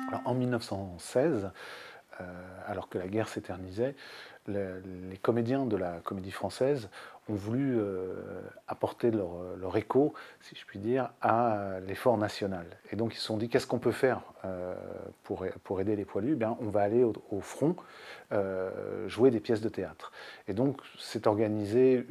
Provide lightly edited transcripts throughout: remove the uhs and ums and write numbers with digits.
Alors, en 1916, alors que la guerre s'éternisait, les comédiens de la Comédie Française ont voulu apporter leur écho, si je puis dire, à l'effort national. Et donc ils se sont dit, qu'est-ce qu'on peut faire pour aider les poilus? Bien, on va aller au front jouer des pièces de théâtre. Et donc s'est organisée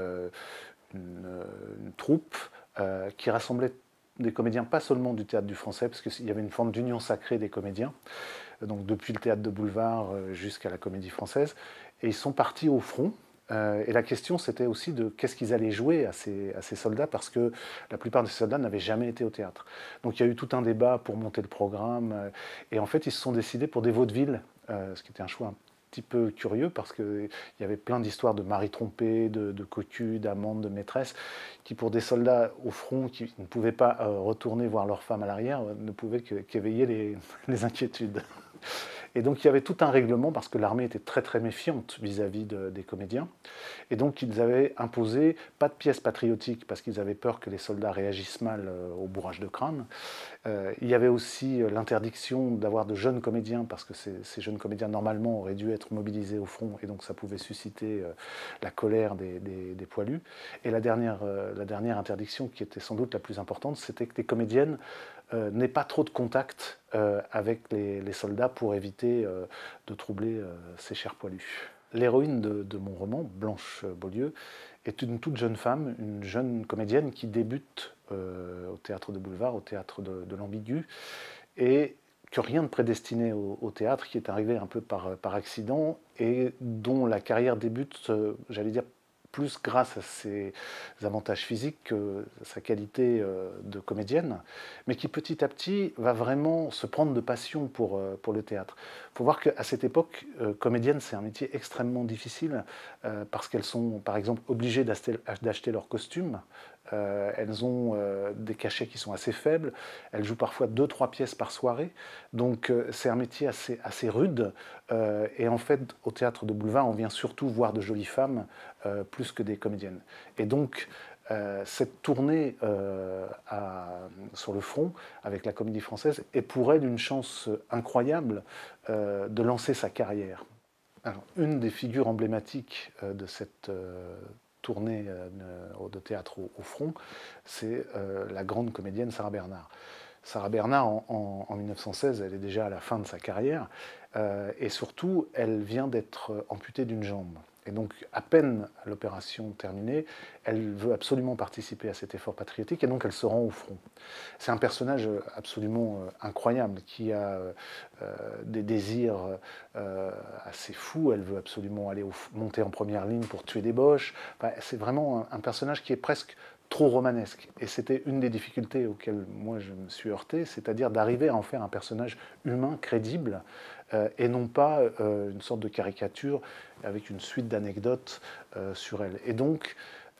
une troupe qui rassemblait des comédiens, pas seulement du théâtre du Français, parce qu'il y avait une forme d'union sacrée des comédiens, donc depuis le théâtre de boulevard jusqu'à la Comédie Française, et ils sont partis au front. Et la question, c'était aussi de qu'est-ce qu'ils allaient jouer à ces soldats, parce que la plupart des soldats n'avaient jamais été au théâtre. Donc il y a eu tout un débat pour monter le programme, et en fait, ils se sont décidés pour des vaudevilles, ce qui était un choix un petit peu curieux, parce qu'il y avait plein d'histoires de maris trompés, de cocus, d'amantes, de maîtresses, qui pour des soldats au front qui ne pouvaient pas retourner voir leur femme à l'arrière, ne pouvaient qu'éveiller les inquiétudes. Et donc il y avait tout un règlement parce que l'armée était très très méfiante vis-à-vis des comédiens. Et donc ils avaient imposé pas de pièces patriotiques parce qu'ils avaient peur que les soldats réagissent mal au bourrage de crâne. Il y avait aussi l'interdiction d'avoir de jeunes comédiens parce que ces jeunes comédiens normalement auraient dû être mobilisés au front et donc ça pouvait susciter la colère des poilus. Et la dernière interdiction qui était sans doute la plus importante, c'était que les comédiennes n'aient pas trop de contact avec les soldats pour éviter de troubler ces chers poilus. L'héroïne de mon roman, Blanche Beaulieu, est une toute jeune femme, une jeune comédienne qui débute au théâtre de boulevard, au théâtre de l'Ambigu, et que rien ne prédestinait au théâtre, qui est arrivé un peu par accident, et dont la carrière débute, j'allais dire, plus grâce à ses avantages physiques que sa qualité de comédienne, mais qui petit à petit va vraiment se prendre de passion pour le théâtre. Il faut voir qu'à cette époque, comédienne, c'est un métier extrêmement difficile, parce qu'elles sont, par exemple, obligées d'acheter leurs costumes. Elles ont des cachets qui sont assez faibles. Elles jouent parfois 2-3 pièces par soirée. Donc c'est un métier assez rude. Et en fait, au théâtre de boulevard, on vient surtout voir de jolies femmes plus que des comédiennes. Et donc, cette tournée sur le front avec la Comédie Française est pour elle une chance incroyable de lancer sa carrière. Alors, une des figures emblématiques de cette tournée de théâtre au front, c'est la grande comédienne Sarah Bernhardt. Sarah Bernhardt, en 1916, elle est déjà à la fin de sa carrière, et surtout, elle vient d'être amputée d'une jambe. Et donc, à peine l'opération terminée, elle veut absolument participer à cet effort patriotique, et donc elle se rend au front. C'est un personnage absolument incroyable, qui a des désirs assez fous. Elle veut absolument aller monter en première ligne pour tuer des Boches. Enfin, c'est vraiment un personnage qui est presque trop romanesque. Et c'était une des difficultés auxquelles moi je me suis heurté, c'est-à-dire d'arriver à en faire un personnage humain, crédible, et non pas une sorte de caricature avec une suite d'anecdotes sur elle. Et donc,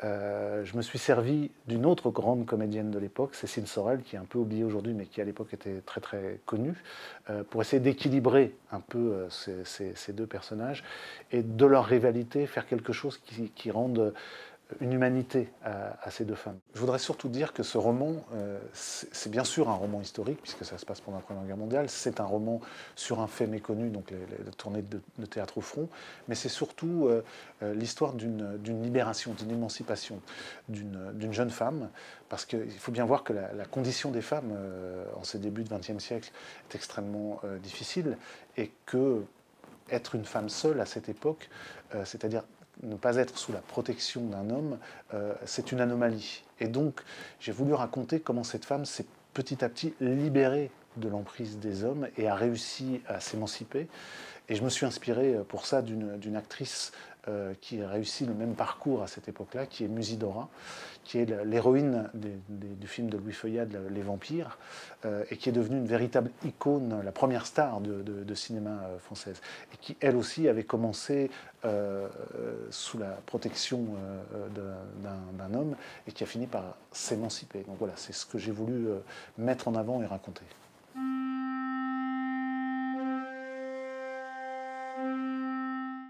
je me suis servi d'une autre grande comédienne de l'époque, Cécile Sorel, qui est un peu oubliée aujourd'hui, mais qui à l'époque était très très connue, pour essayer d'équilibrer un peu ces deux personnages et de leur rivalité faire quelque chose qui rende une humanité à ces deux femmes. Je voudrais surtout dire que ce roman, c'est bien sûr un roman historique, puisque ça se passe pendant la Première Guerre mondiale, c'est un roman sur un fait méconnu, donc la tournée de théâtre au front, mais c'est surtout l'histoire d'une libération, d'une émancipation d'une jeune femme, parce qu'il faut bien voir que la condition des femmes en ces débuts du XXe siècle est extrêmement difficile, et que être une femme seule à cette époque, c'est-à-dire ne pas être sous la protection d'un homme, c'est une anomalie. Et donc, j'ai voulu raconter comment cette femme s'est petit à petit libérée de l'emprise des hommes et a réussi à s'émanciper. Et je me suis inspiré pour ça d'une actrice qui a réussi le même parcours à cette époque-là, qui est Musidora, qui est l'héroïne du film de Louis Feuillade, Les Vampires, et qui est devenue une véritable icône, la première star de cinéma française, et qui, elle aussi, avait commencé sous la protection d'un homme, et qui a fini par s'émanciper. Donc voilà, c'est ce que j'ai voulu mettre en avant et raconter.